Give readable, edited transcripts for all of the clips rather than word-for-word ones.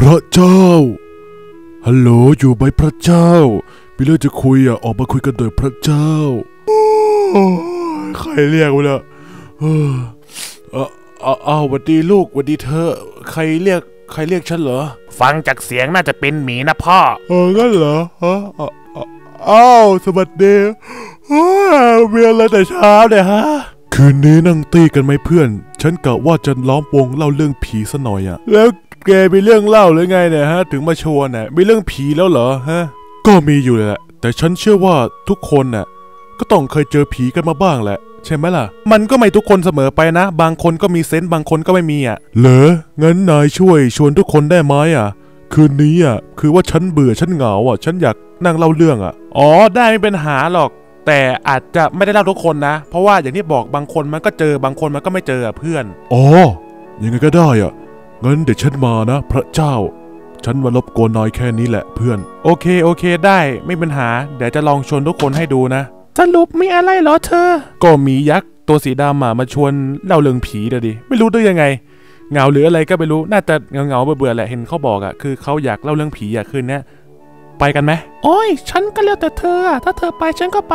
ระเจ้าฮัลโหลอยู่ไหมพระเจ้ามีเรื่องจะคุยออกมาคุยกันโดยพระเจ้าใครเรียกวะเนี่ยอ้าวสวัสดีลูกสวัสดีเธอใครเรียกฉันเหรอฟังจากเสียงน่าจะเป็นหมีนะพ่องั้นเหรออ้าวสวัสดีเมียอะไรแต่เช้าเนี่ยฮะคืนนี้นั่งตีกันไหมเพื่อนฉันกะว่าจะล้อมวงเล่าเรื่องผีซะหน่อยแล้วแกมีเรื่องเล่าหรือไงเนี่ยฮะถึงมาชวนน่ะมีเรื่องผีแล้วเหรอฮะก็มีอยู่แหละแต่ฉันเชื่อว่าทุกคนน่ะก็ต้องเคยเจอผีกันมาบ้างแหละใช่ไหมล่ะมันก็ไม่ทุกคนเสมอไปนะบางคนก็มีเซนส์บางคนก็ไม่มีเหรองั้นนายช่วยชวนทุกคนได้ไหมคืนนี้คือว่าฉันเบื่อฉันเหงาฉันอยากนั่งเล่าเรื่องอ๋อได้ไม่เป็นหาหรอกแต่อาจจะไม่ได้เล่าทุกคนนะเพราะว่าอย่างที่บอกบางคนมันก็เจอบางคนมันก็ไม่เจอเพื่อนอ๋อยังไงก็ได้งั้นเดี๋ยวฉันมานะพระเจ้าฉันมารบกวนนายแค่นี้แหละเพื่อนโอเคได้ไม่เป็นหาเดี๋ยวจะลองชวนทุกคนให้ดูนะสรุปมีอะไรเหรอเธอก็มียักษ์ตัวสีดำมาชวนเล่าเรื่องผีเดี๋ยวดิไม่รู้ได้ยังไงเหงาหรืออะไรก็ไม่รู้น่าจะเหงาเบื่อแหละเห็นเขาบอกคือเขาอยากเล่าเรื่องผีคืนนี้ไปกันไหมโอ้ยฉันก็แล้วแต่เธอถ้าเธอไปฉันก็ไป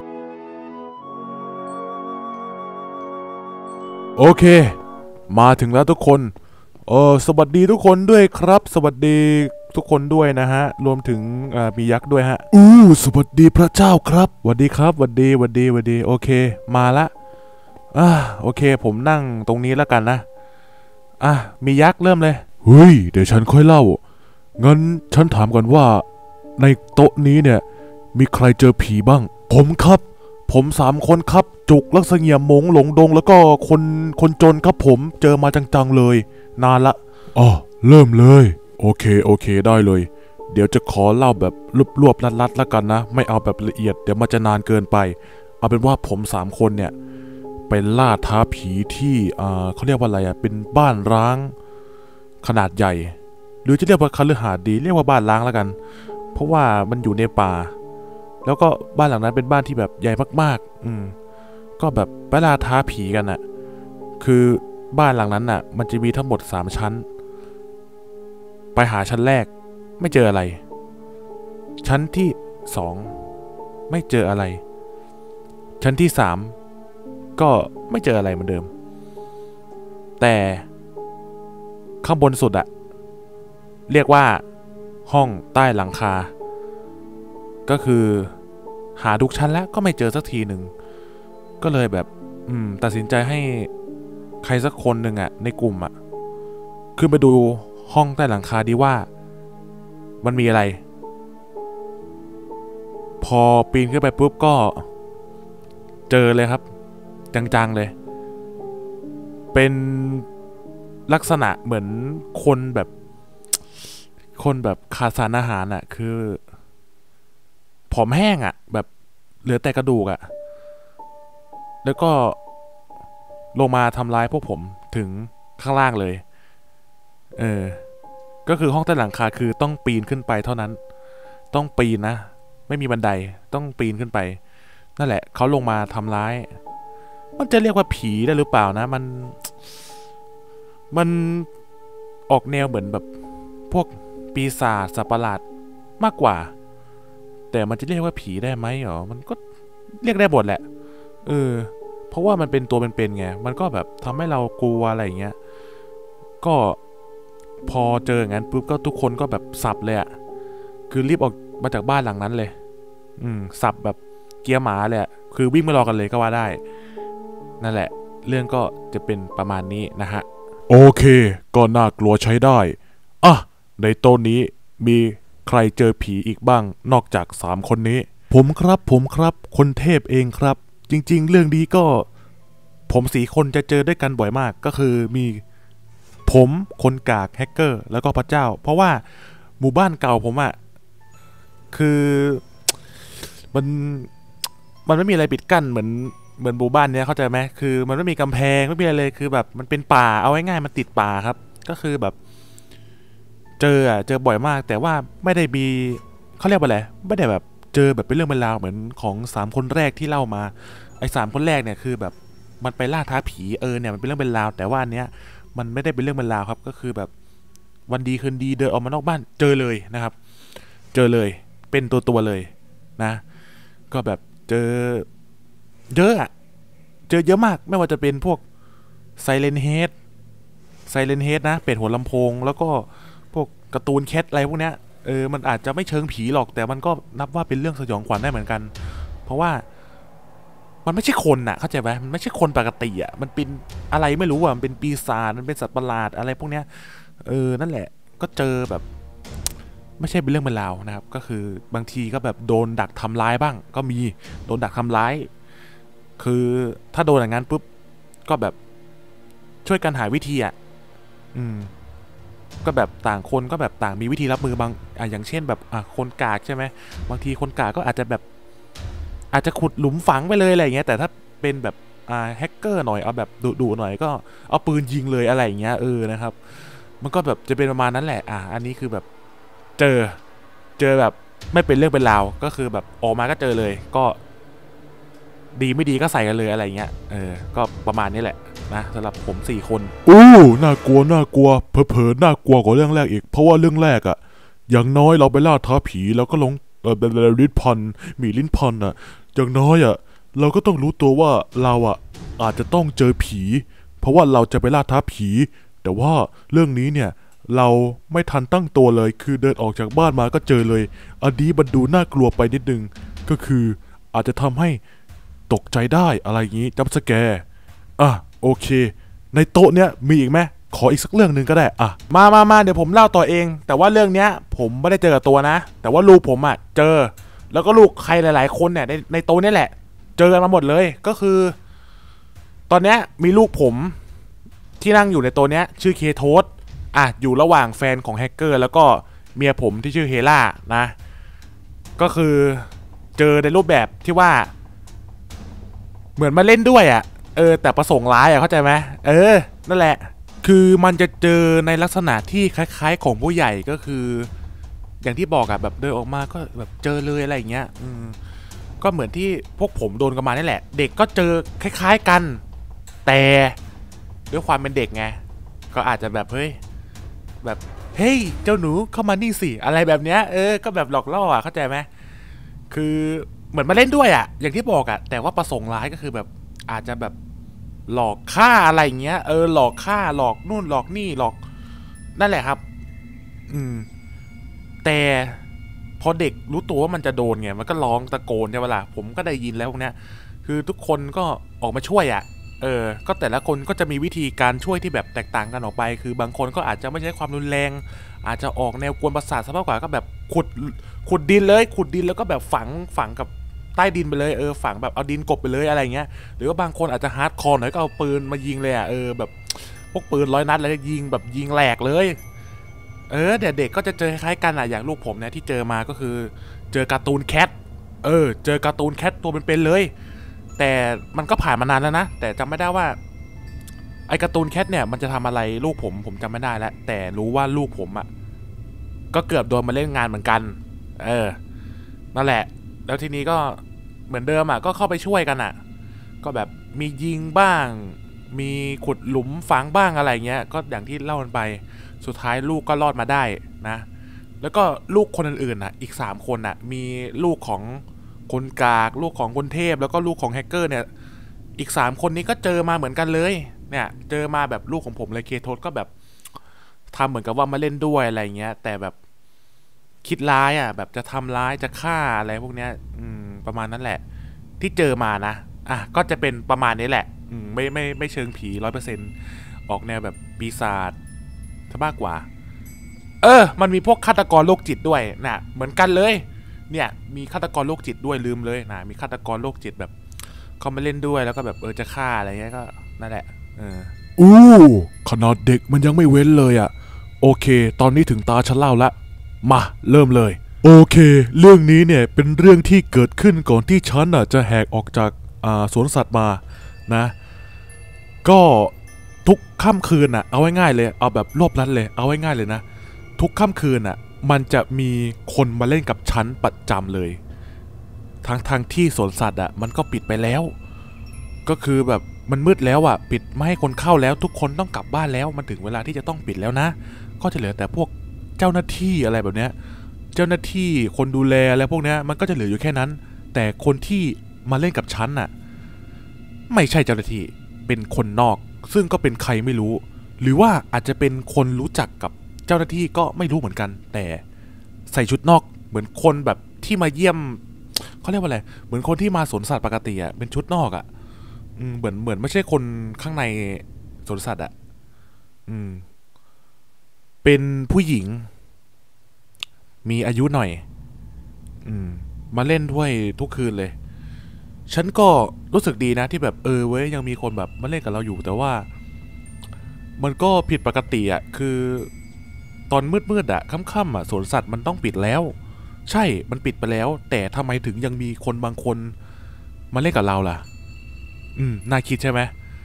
โอเคมาถึงแล้วทุกคนสวัสดีทุกคนด้วยครับสวัสดีทุกคนด้วยนะฮะรวมถึงมียักษ์ด้วยฮะสวัสดีพระเจ้าครับสวัสดีครับสวัสดีโอเคมาละโอเคผมนั่งตรงนี้แล้วกันนะมียักษ์เริ่มเลยเฮ้ยเดี๋ยวฉันค่อยเล่างั้นฉันถามก่อนว่าในโต๊ะนี้เนี่ยมีใครเจอผีบ้างผมครับผม3 คนครับจุกลักษณะมงหลงดงแล้วก็คนจนครับผมเจอมาจังๆเลยนานละเริ่มเลยโอเคได้เลยเดี๋ยวจะขอเล่าแบบรวบๆลัดๆแล้วกันนะไม่เอาแบบละเอียดเดี๋ยวมันจะนานเกินไปเอาเป็นว่าผม3 คนเนี่ยไปล่าท้าผีที่เขาเรียกว่าอะไรเป็นบ้านร้างขนาดใหญ่หรือจะเรียกว่าคฤหาสน์ดีเรียกว่าบ้านร้างแล้วกันเพราะว่ามันอยู่ในป่าแล้วก็บ้านหลังนั้นเป็นบ้านที่แบบใหญ่มากๆก็แบบไปล่าท้าผีกันคือบ้านหลังนั้นมันจะมีทั้งหมด3 ชั้นไปหาชั้นแรกไม่เจออะไรชั้นที่2ไม่เจออะไรชั้นที่3ก็ไม่เจออะไรเหมือนเดิมแต่ข้างบนสุดเรียกว่าห้องใต้หลังคาก็คือหาทุกชั้นแล้วก็ไม่เจอสักทีหนึ่งก็เลยแบบตัดสินใจให้ใครสักคนหนึ่งในกลุ่มขึ้นไปดูห้องใต้หลังคาดีว่ามันมีอะไรพอปีนขึ้นไปปุ๊บก็เจอเลยครับจังๆเลยเป็นลักษณะเหมือนคนแบบขาดสารอาหารคือผอมแห้งแบบเหลือแต่กระดูกแล้วก็ลงมาทำร้ายพวกผมถึงข้างล่างเลยก็คือห้องใต้หลังคาคือต้องปีนขึ้นไปเท่านั้นต้องปีนนะไม่มีบันไดต้องปีนขึ้นไปนั่นแหละเขาลงมาทำร้ายมันจะเรียกว่าผีได้หรือเปล่านะมันออกแนวเหมือนแบบพวกปีศาจสัตว์ประหลาดมากกว่าแต่มันจะเรียกว่าผีได้ไหมมันก็เรียกได้หมดแหละเพราะว่ามันเป็นตัวเป็นๆไงมันก็แบบทำให้เรากลัวอะไรอย่างเงี้ยก็พอเจออย่างนั้นปุ๊บก็ทุกคนก็แบบสับเลยคือรีบออกมาจากบ้านหลังนั้นเลยสับแบบเกียร์หมาเลยคือวิ่งไม่รอกันเลยก็ว่าได้นั่นแหละเรื่องก็จะเป็นประมาณนี้นะฮะโอเคก็น่ากลัวใช้ได้ในโต๊ะนี้มีใครเจอผีอีกบ้างนอกจาก3 คนนี้ผมครับคนเทพเองครับจริงๆเรื่องนี้ก็ผม4 คนจะเจอด้วยกันบ่อยมากก็คือมีผมคนกากแฮกเกอร์แล้วก็พระเจ้าเพราะว่าหมู่บ้านเก่าผมคือมันไม่มีอะไรปิดกั้นเหมือนหมู่บ้านเนี้ยเข้าใจไหมคือมันไม่มีกำแพงไม่มีอะไรเลยคือแบบมันเป็นป่าเอาง่ายๆมันติดป่าครับก็คือแบบเจอบ่อยมากแต่ว่าไม่ได้มีเขาเรียกว่าอะไรไม่ได้แบบเจอแบบเป็นเรื่องเป็นราวเหมือนของ3 คนแรกที่เล่ามาไอ้3 คนแรกเนี่ยคือแบบมันไปล่าท้าผีเนี่ยมันเป็นเรื่องเป็นราวแต่ว่าอันเนี้ยมันไม่ได้เป็นเรื่องเป็นราวครับก็คือแบบวันดีคืนดีเดินออกมานอกบ้านเจอเลยนะครับ เจอเลยเป็นตัวเลยนะก็แบบเจอเยอะอะเจอเยอะมากไม่ว่าจะเป็นพวกไซเลนเฮดนะเป็ดหัวลำโพงแล้วก็พวกการ์ตูนแคทอะไรพวกเนี้ยมันอาจจะไม่เชิงผีหรอกแต่มันก็นับว่าเป็นเรื่องสยองขวัญได้เหมือนกันเพราะว่ามันไม่ใช่คนน่ะเข้าใจไหมมันไม่ใช่คนปกติอ่ะมันเป็นอะไรไม่รู้อ่ะมันเป็นปีศาจมันเป็นสัตว์ประหลาดอะไรพวกเนี้ยนั่นแหละก็เจอแบบไม่ใช่เป็นเรื่องเป็นราวนะครับก็คือบางทีก็แบบโดนดักทำร้ายบ้างก็มีโดนดักทำร้ายคือถ้าโดนอย่างนั้นปุ๊บก็แบบช่วยกันหาวิธีอ่ะก็แบบต่างคนก็แบบต่างมีวิธีรับมือบางอย่างเช่นแบบคนกากใช่ไหมบางทีคนกากก็อาจจะแบบอาจจะขุดหลุมฝังไปเลยอะไรอย่างเงี้ยแต่ถ้าเป็นแบบแฮกเกอร์หน่อยเอาแบบดุหน่อยก็เอาปืนยิงเลยอะไรอย่างเงี้ยนะครับมันก็แบบจะเป็นประมาณนั้นแหละอันนี้คือแบบเจอแบบไม่เป็นเรื่องเป็นราวก็คือแบบออกมาก็เจอเลยก็ดีไม่ดีก็ใส่กันเลยอะไรเงี้ยก็ประมาณนี้แหละนะสำหรับผม4 คนน่ากลัวเผลอๆน่ากลัวกว่าเรื่องแรกอีกเพราะว่าเรื่องแรกอะอย่างน้อยเราไปล่าท้าผีแล้วก็ลงลิ้นพันมีลิ้นพันอะอย่างน้อยอะเราก็ต้องรู้ตัวว่าเราอะอาจจะต้องเจอผีเพราะว่าเราจะไปล่าท้าผีแต่ว่าเรื่องนี้เนี่ยเราไม่ทันตั้งตัวเลยคือเดินออกจากบ้านมาก็เจอเลยอันนี้มันดูน่ากลัวไปนิดนึงก็คืออาจจะทำให้ตกใจได้อะไรอย่างนี้จัมป์สแกร์โอเคในโต๊ะเนี้ยมีอีกไหมขออีกสักเรื่องหนึ่งก็ได้มาเดี๋ยวผมเล่าต่อเองแต่ว่าเรื่องเนี้ยผมไม่ได้เจอกับตัวนะแต่ว่าลูกผมอะเจอแล้วก็ลูกใครหลายๆคนเนี่ยในโต๊ะนี้แหละเจอกันมาหมดเลยก็คือตอนเนี้ยมีลูกผมที่นั่งอยู่ในโต๊ะเนี้ยชื่อเคโทสอยู่ระหว่างแฟนของแฮกเกอร์แล้วก็เมียผมที่ชื่อเฮล่านะก็คือเจอในรูปแบบที่ว่าเหมือนมาเล่นด้วยแต่ประสงค์ร้ายเข้าใจไหมนั่นแหละคือมันจะเจอในลักษณะที่คล้ายๆของผู้ใหญ่ก็คืออย่างที่บอกแบบเดินออกมาก็แบบเจอเลยอะไรอย่างเงี้ยก็เหมือนที่พวกผมโดนกันมานี่แหละเด็กก็เจอคล้ายๆกันแต่ด้วยความเป็นเด็กไงก็อาจจะแบบเฮ้ยเจ้าหนูเข้ามานี่สิอะไรแบบเนี้ยก็แบบหลอกล่อเข้าใจไหมคือเหมือนมาเล่นด้วยอย่างที่บอกแต่ว่าประสงค์ร้ายก็คือแบบอาจจะแบบหลอกฆ่าอะไรเงี้ยหลอกฆ่าหลอกนู่นหลอกนี่หลอกนั่นแหละครับแต่พอเด็กรู้ตัวว่ามันจะโดนไงมันก็ร้องตะโกนใช่ไหมล่ะผมก็ได้ยินแล้วพวกเนี้ยคือทุกคนก็ออกมาช่วยก็แต่ละคนก็จะมีวิธีการช่วยที่แบบแตกต่างกันออกไปคือบางคนก็อาจจะไม่ใช้ความรุนแรงอาจจะออกแนวกวนประสาทซะมากกว่าก็แบบขุดดินเลยขุดดินแล้วก็แบบฝังกับใต้ดินไปเลยฝังแบบเอาดินกบไปเลยอะไรเงี้ยหรือว่าบางคนอาจจะฮาร์ดคอร์หน่อยก็เอาปืนมายิงเลยแบบพวกปืน100 นัดแล้วยิงแบบยิงแหลกเลยเด็กก็จะเจอคล้ายๆกันอย่างลูกผมเนี่ยที่เจอมาก็คือเจอการ์ตูนแคทเจอการ์ตูนแคทตัวเป็นๆเลยแต่มันก็ผ่านมานานแล้วนะแต่จำไม่ได้ว่าไอ้การ์ตูนแคทเนี่ยมันจะทำอะไรลูกผมจำไม่ได้แล้วแต่รู้ว่าลูกผมก็เกือบโดนมาเล่นงานเหมือนกันนั่นแหละแล้วทีนี้ก็เหมือนเดิมก็เข้าไปช่วยกันก็แบบมียิงบ้างมีขุดหลุมฝังบ้างอะไรเงี้ยก็อย่างที่เล่ากันไปสุดท้ายลูกก็รอดมาได้นะแล้วก็ลูกคนอื่นๆอีก3 คนมีลูกของคนกากลูกของคนเทพแล้วก็ลูกของแฮกเกอร์เนี่ยอีก3 คนนี้ก็เจอมาเหมือนกันเลยเนี่ยเจอมาแบบลูกของผมเลยเคโทสก็แบบทำเหมือนกับว่ามาเล่นด้วยอะไรเงี้ยแต่แบบคิดร้ายแบบจะทำร้ายจะฆ่าอะไรพวกเนี้ยประมาณนั้นแหละที่เจอมานะก็จะเป็นประมาณนี้แหละไม่เชิงผี100%ออกแนวแบบปีศาจซะมากกว่ามันมีพวกฆาตกรโรคจิตด้วยนะเหมือนกันเลยเนี่ยมีฆาตกรโรคจิตด้วยลืมเลยนะมีฆาตกรโรคจิตแบบเขามาเล่นด้วยแล้วก็แบบจะฆ่าอะไรเงี้ยก็นั่นแหละขนาดเด็กมันยังไม่เว้นเลยโอเคตอนนี้ถึงตาฉันเล่าละมาเริ่มเลยโอเคเรื่องนี้เนี่ยเป็นเรื่องที่เกิดขึ้นก่อนที่ฉันจะแหกออกจากสวนสัตว์มานะก็ทุกค่ำคืนเอาไว้ง่ายเลยเอาแบบรวบรัดเลยเอาไว้ง่ายเลยนะทุกค่ำคืนมันจะมีคนมาเล่นกับฉันประจำเลยทั้งที่สวนสัตว์มันก็ปิดไปแล้วก็คือแบบมันมืดแล้วอ่ะปิดไม่ให้คนเข้าแล้วทุกคนต้องกลับบ้านแล้วมันถึงเวลาที่จะต้องปิดแล้วนะก็จะเหลือแต่พวกเจ้าหน้าที่อะไรแบบเนี้ยเจ้าหน้าที่คนดูแลอะไรพวกเนี้ยมันก็จะเหลืออยู่แค่นั้นแต่คนที่มาเล่นกับฉันน่ะไม่ใช่เจ้าหน้าที่เป็นคนนอกซึ่งก็เป็นใครไม่รู้หรือว่าอาจจะเป็นคนรู้จักกับเจ้าหน้าที่ก็ไม่รู้เหมือนกันแต่ใส่ชุดนอกเหมือนคนแบบที่มาเยี่ยมเขาเรียกว่าอะไรเหมือนคนที่มาสวนสัตว์ปกติอ่ะเป็นชุดนอกอ่ะเหมือนไม่ใช่คนข้างในสวนสัตว์อ่ะเป็นผู้หญิงมีอายุหน่อยมาเล่นด้วยทุกคืนเลยฉันก็รู้สึกดีนะที่แบบเว้ยยังมีคนแบบมาเล่นกับเราอยู่แต่ว่ามันก็ผิดปกติอ่ะคือตอนมืดๆอ่ะค่ำๆอ่ะสวนสัตว์มันต้องปิดแล้วใช่มันปิดไปแล้วแต่ทำไมถึงยังมีคนบางคนมาเล่นกับเราล่ะน่าคิดใช่ไหม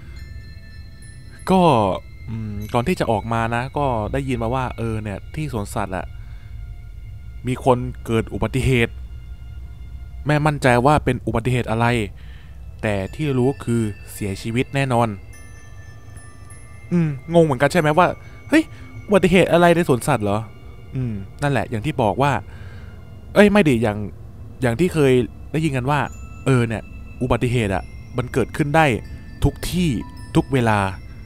ก็ก่อนที่จะออกมานะก็ได้ยินมาว่าเนี่ยที่สวนสัตว์อ่ะมีคนเกิดอุบัติเหตุแม่มั่นใจว่าเป็นอุบัติเหตุอะไรแต่ที่รู้คือเสียชีวิตแน่นอนงงเหมือนกันใช่ไหมว่าเฮ้ยอุบัติเหตุอะไรในสวนสัตว์เหรอนั่นแหละอย่างที่บอกว่าไม่ดิอย่างที่เคยได้ยินกันว่าเนี่ยอุบัติเหตุอ่ะมันเกิดขึ้นได้ทุกที่ทุกเวลา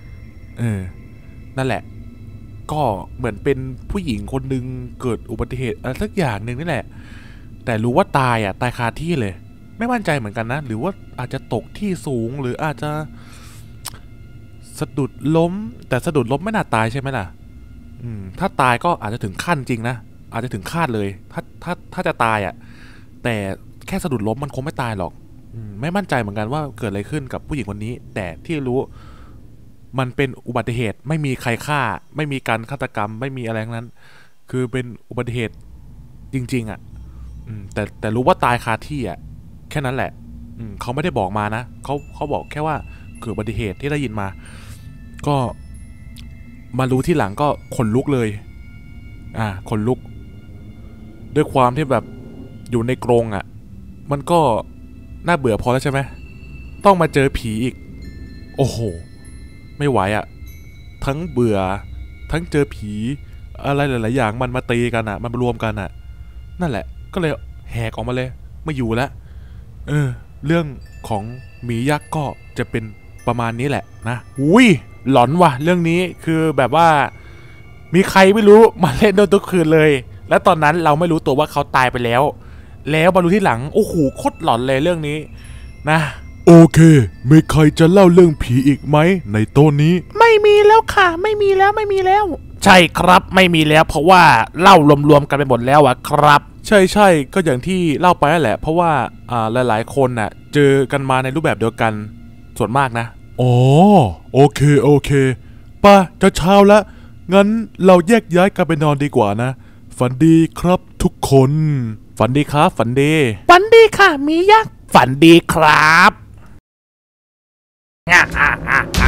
นั่นแหละก็เหมือนเป็นผู้หญิงคนหนึ่งเกิดอุบัติเหตุอะไรสักอย่างหนึ่งนี่แหละแต่รู้ว่าตายคาที่เลยไม่มั่นใจเหมือนกันนะหรือว่าอาจจะตกที่สูงหรืออาจจะสะดุดล้มแต่สะดุดล้มไม่น่าตายใช่ไหมล่ะถ้าตายก็อาจจะถึงขั้นจริงนะอาจจะถึงคาดเลยถ้าจะตายแต่แค่สะดุดล้มมันคงไม่ตายหรอกไม่มั่นใจเหมือนกันว่าเกิดอะไรขึ้นกับผู้หญิงคนนี้แต่ที่รู้มันเป็นอุบัติเหตุไม่มีใครฆ่าไม่มีการฆาตกรรมไม่มีอะไรทั้งนั้นคือเป็นอุบัติเหตุจริงๆแต่รู้ว่าตายคาที่แค่นั้นแหละเขาไม่ได้บอกมานะเขาบอกแค่ว่าเกิดอุบัติเหตุที่ได้ยินมาก็มารู้ที่หลังก็ขนลุกเลยขนลุกด้วยความที่แบบอยู่ในกรงมันก็น่าเบื่อพอแล้วใช่ไหมต้องมาเจอผีอีกโอ้โหไม่ไหวทั้งเบื่อทั้งเจอผีอะไรหลายๆอย่างมันมาตีกันมันมารวมกันนั่นแหละก็เลยแหกออกมาเลยไม่อยู่แล้วเรื่องของหมียักษ์ก็จะเป็นประมาณนี้แหละนะอุ้ยหลอนว่ะเรื่องนี้คือแบบว่ามีใครไม่รู้มาเล่นทุกคืนเลยและตอนนั้นเราไม่รู้ตัวว่าเขาตายไปแล้วมารู้ที่หลังโอ้โหโคตรหลอนเลยเรื่องนี้นะโอเคมีใครจะเล่าเรื่องผีอีกไหมในโต๊ะนี้ไม่มีแล้วค่ะไม่มีแล้วใช่ครับไม่มีแล้วเพราะว่าเล่ารวมๆกันไปหมดแล้วครับใช่ก็อย่างที่เล่าไปนั่นแหละเพราะว่าหลายๆคนเจอกันมาในรูปแบบเดียวกันส่วนมากนะอ๋อโอเคป่ะจะเช้าแล้วงั้นเราแยกย้ายกันไปนอนดีกว่านะฝันดีครับทุกคนฝันดีครับฝันดีฝันดีค่ะมียักษ์ฝันดีครับ